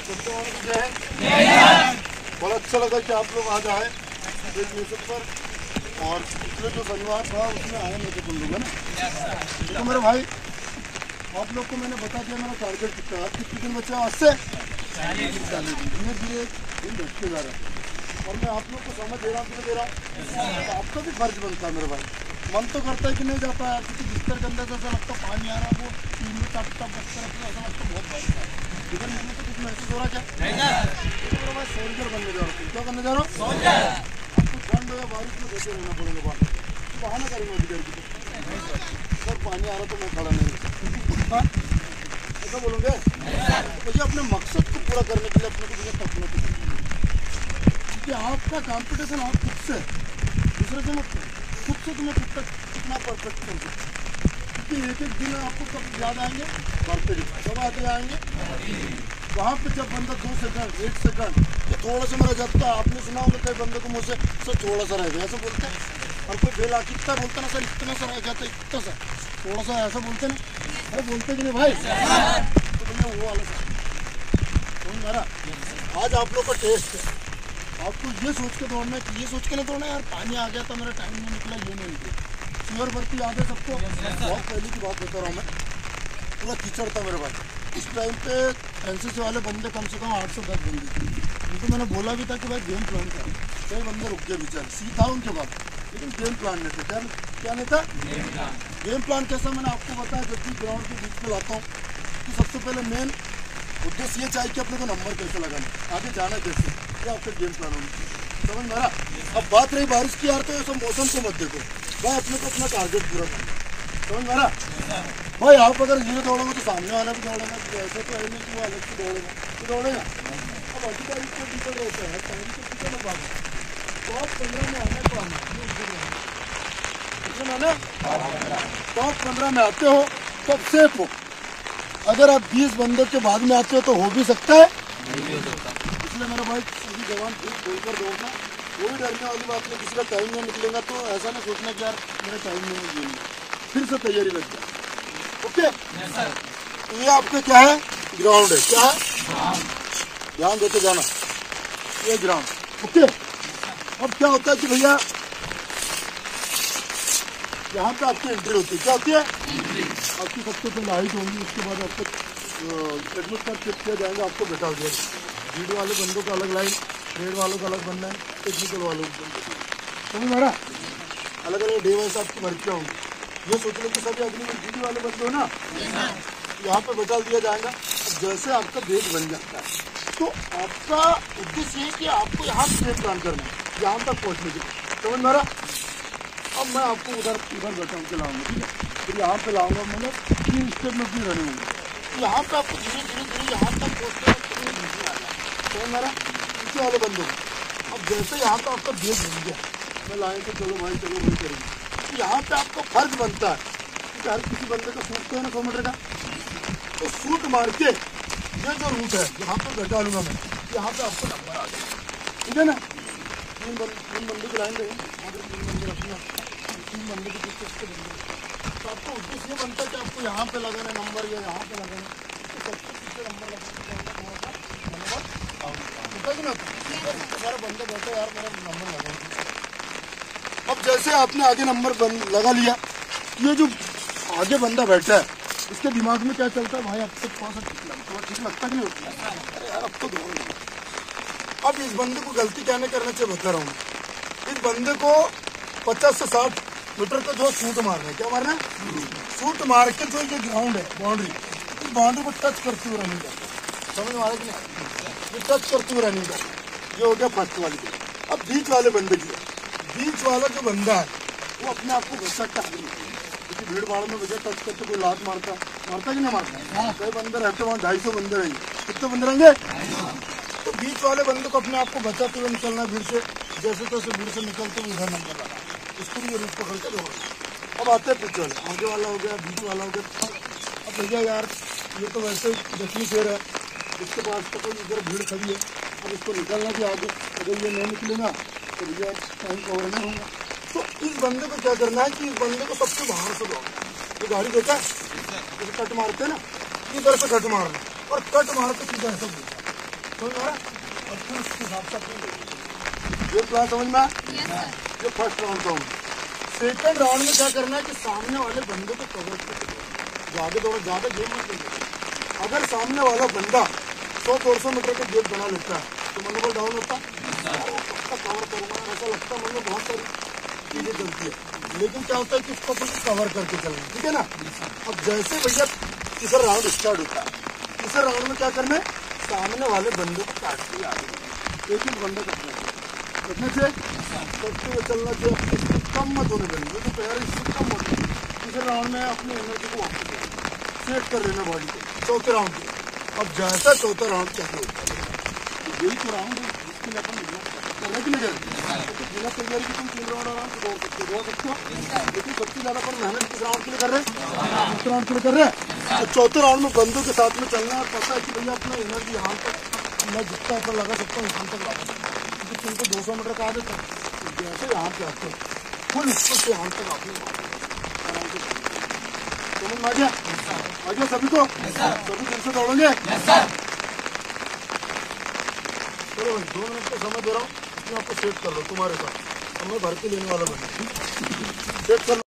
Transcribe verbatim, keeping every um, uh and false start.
बड़ा अच्छा लगा कि आप लोग आज आए एक मिशन पर, और पिछले जो शनिवार था उसमें आए नहीं थे तुम लोग, है ना। तो मेरे भाई आप लोग को मैंने बता दिया मेरा टारगेट कितना है। कितने दिन बचे आज से? धीरे धीरे दिन घटते जा रहे हैं और मैं आप लोग को समझ दे रहा हूँ दे रहा हूँ तो आपका भी फर्ज बनता है मेरे भाई। मन तो करता है कि नहीं जाता है, क्योंकि बिस्तर के अंदर ऐसा लगता है पानी आ रहा है, वो टीम में टप टप बचता रहता है, ऐसा लगता है बहुत बारिश है। इधर निकले तो कुछ महसूस हो रहा क्या? तो भाई सोल्जर बनने जा रहा हूँ। क्या बनने जा रहा हूँ? आपको ठंड या बारिश में बचे रहना पड़ेगा। बाहर बहाना करेंगे अधिकार की सर पानी आ रहा तो मैं खड़ा नहीं, ऐसा बोलोगे? तो ये अपने मकसद को पूरा करने के लिए अपने को तकना चाहिए, क्योंकि आपका कॉम्पिटिशन आप खुद से, दूसरे से मत, खुद से तुम्हें खुद तक कितना परफेक्ट कर सकते, क्योंकि एक एक दिन आपको कब याद आएंगे? बढ़ते दिन कब आते आएंगे? वहाँ पे जब बंदा दो सेकंड एक सेकंड ये थोड़ा सा मेरा जाता, आपने सुना होगा कई बंदे को मुझसे सर थोड़ा सा रह गया ऐसा बोलते हैं, और कोई बेला कितना बोलता ना सर इतना सा रह जाता इतना सा थोड़ा सा ऐसा बोलते ना, अरे बोलते कि नहीं भाई? तो भैया वो वाला समझ रहा। आज आप लोग का टेस्ट है, आपको ये सोच के दौड़ना है कि ये सोच के नहीं दौड़ना यार पानी आ गया था मेरा टाइम नहीं निकला, ये नहीं निकला। सीवर भर्ती याद है सबको? बहुत पहले की बात बता रहा हूँ मैं, पूरा कीचड़ था मेरे भाई। इस टाइम पे एनसीसी वाले बंदे कम से कम आठ सौ दस बंदे थे, उनको मैंने बोला भी था कि भाई गेम प्लान करो, कई बंदे रुक गए बेचारे, सीधा उनके बाद, लेकिन गेम प्लान नहीं था। क्या क्या नहीं था? गेम प्लान कैसा मैंने आपको बताया। जब भी ग्राउंड के बीच में लाता हूँ तो सबसे पहले मेन उद्देश्य ये चाहिए कि अपने को नंबर कैसे लगाना, आगे जाना कैसे, ये आपका गेम प्लान होना चाहिए। समझ में आ रहा? अब बात रही बारिश की यार, तो ये सब मौसम को मत देखो भाई, अपने को अपना टारगेट पूरा करना। समझ में आ रहा? भाई आप अगर ये दौड़ोगे तो सामने वाला भी दौड़ेगा, तो ऐसा तो है नहीं कि वो अलग से दौड़ेगा तो दौड़ेगा। अब अधिकारी को टीचर रहता है टाइम से टीचर में बात टॉप पंद्रह में आने को आना आना टॉप पंद्रह में आते हो तो अब सेफ हो। अगर आप बीस बंदों के बाद में आते हो तो हो भी सकता है, इसलिए मेरा भाई सभी जवान बोलकर दौड़ना, वो भी डरने वाली बात नहीं। किसी का टाइम नहीं निकलेगा तो ऐसा नहीं सोचना कि यार मेरा टाइम नहीं निकलेगा, फिर से तैयारी लग जाए। ओके तो ये आपका क्या है? ग्राउंड है। क्या है? ध्यान देते जाना, ये ग्राउंड। ओके अब क्या होता है कि भैया यहाँ पे आपकी एंट्री होती है। क्या होती है? आपकी सबसे पहले हाइट होगी, उसके बाद आपको एडमिट कार्ड चेक किया जाएगा, आपको बैठा हो जाएगा। वीडियो वाले बंदों का अलग लाइन, ट्रेड वालों का अलग बनना है, टेक्निकल वालों का समझ में आ रहा? अलग अलग डे वाइज आपकी भर्तियाँ होंगी। ये सोच लो कि सभी आदमी वीडियो वाले बंदे हो ना, यहाँ पे बैठा दिया जाएगा। जैसे आपका बेस बन जाता है तो आपका उद्देश्य है कि आपको यहाँ से गेम प्लान करना है, यहाँ तक पहुँचने के लिए। समझ में आ रहा? अब मैं आपको उधर इधर बैठा के लाऊंगा, ठीक है? फिर यहाँ पे लाऊंगा, मतलब तीन स्टेप में भी रनिंग होंगे। यहाँ पे आपको धीरे धीरे धीरे यहाँ तक पहुँचते हैं। समझ में आ रहा? पीछे वाले बंदों अब जैसे यहाँ पे आपका बेस बन गया, मैं लाइन से चलो भाई चलो वही करेंगे। तो यहाँ पे आपका फर्ज बनता है क्योंकि हर किसी बंदे का सूट तो है ना सौ मीटर का, तो सूट मार के ये जो रूट है यहाँ पे बैठा लूँगा मैं, यहाँ पे आपको नंबर आ जाएगा। ठीक है ना? तीन बंद तीन बंदे की लाइन रहेंगे, अगर तीन बंदे रखना तीन बंदे के बीच से बंदे, तो आपको उद्देश्य ये बनता है कि आपको यहाँ पे लगाना नंबर या यहाँ पे लगाना, तो सबसे पीछे नंबर लगाना नंबर होता कि ना, सारे बंदे बैठे यार मेरा नंबर लगा। अब जैसे आपने आगे नंबर लगा लिया, ये जो आगे बंदा बैठा है इसके दिमाग में क्या चलता है? भाई अब तक पास थोड़ा ठीक लगता कि नहीं होता? अरे यार अब तो दौड़ लगा। अब इस बंदे को गलती क्या नहीं करना चाहिए बता रहा हूँ। इस बंदे को पचास से साठ मीटर का जो शूट मारना है, क्या मारना है? शूट मार के जो ये ग्राउंड है बाउंड्री, इस बाउंड्री को टच करते हुए रनिंग करना। समझ में आ रहा है कि नहीं? ये टच करते हुए रनिंग करना, ये हो गया फर्स्ट वाली की। अब बीच वाले बंदे की, बीच वाला जो बंदा है वो अपने आप को घुसकता है, क्योंकि भीड़ भाड़ में वजह टच करते कोई लात मारता मारता कि नहीं मारता? हाँ कई बंदे रहते वहाँ ढाई सौ बंदे रहेंगे। कितने बंदे रहेंगे? तो बीच वाले बंदे को अपने आप को बचाते हुए निकलना भीड़ से, जैसे तैसे भीड़ से निकलते हुए इधर नंबर लगा, इसको भी ये रूट पकड़ के दौड़। अब आते हैं पिछले वाले, आगे वाला हो गया, बीच वाला हो गया। अब भैया यार ये तो वैसे दसवीं शेर है, इसके पास तो कोई इधर भीड़ खड़ी है, अब इसको निकलना भी आगे, अगर ये नहीं निकलेगा तो भैया टाइम कवर नहीं होगा। तो इस बंदे को क्या करना है कि इस बंदे को सबसे बाहर से दौड़ना। ये गाड़ी देखा जैसे कट मारते हैं ना, इधर से कट मारना और कट मार के सीधा ऐसा बोलना, समझ में आ रहा है? और फिर उसके हिसाब से अपने ये प्लान समझ में आया? ये फर्स्ट राउंड का होगा। सेकंड राउंड में क्या करना है कि सामने वाले बंदे को कवर करना, ज्यादा दौड़ ज्यादा गेम मत खेलना। अगर सामने वाला बंदा सौ दो सौ मीटर का गेप बना लेता है तो मनोबल डाउन होता है, पक्का कवर करूंगा ऐसा लगता है मन में, बहुत सारी चीजें चलती है। लेकिन क्या होता है कि उसको अपन कवर करके चलना, ठीक है ना। अब जैसे भैया तीसरा राउंड स्टार्ट होता है, तीसरे राउंड में क्या करना है, सामने वाले बंदे को काट के आगे एक एक बंदा कटना चाहिए, कटना चाहिए, कटते हुए चलना चाहिए, कम मत होने देना, जो पैर इससे कम मत होने। तीसरे राउंड में अपनी एनर्जी को वापस सेट कर लेना बॉडी को चौथे राउंड में। अब जैसा चौथा राउंड क्या होता है, यही तो राउंड है जिसके लिए अपन करने के लिए तो बिना तैयारी की तुम तीन राउंड आराम से दौड़ सकते हो, दौड़ सकते हो। लेकिन सबसे ज्यादा अपन मेहनत किस राउंड के लिए कर रहे हैं, चौथे राउंड के लिए कर रहे हैं। तो चौथे राउंड में बंदों के साथ में चलना है, पता है कि भैया अपना एनर्जी यहाँ तक मैं जितना ऊपर लगा सकता हूँ यहाँ तक लगा सकता हूँ, क्योंकि तुमको दो सौ मीटर का आदत है, जैसे यहाँ पे आते हो फुल स्पीड से यहाँ तक आपने आराम से समझ में आ गया? आ गया सभी को? सभी दिल से दौड़ेंगे? चलो भाई दो मिनट का समय दे रहा हूँ, इसमें आपको सेट कर लो तुम्हारे साथ, मैं भर के लेने वाला बन सेट कर लो।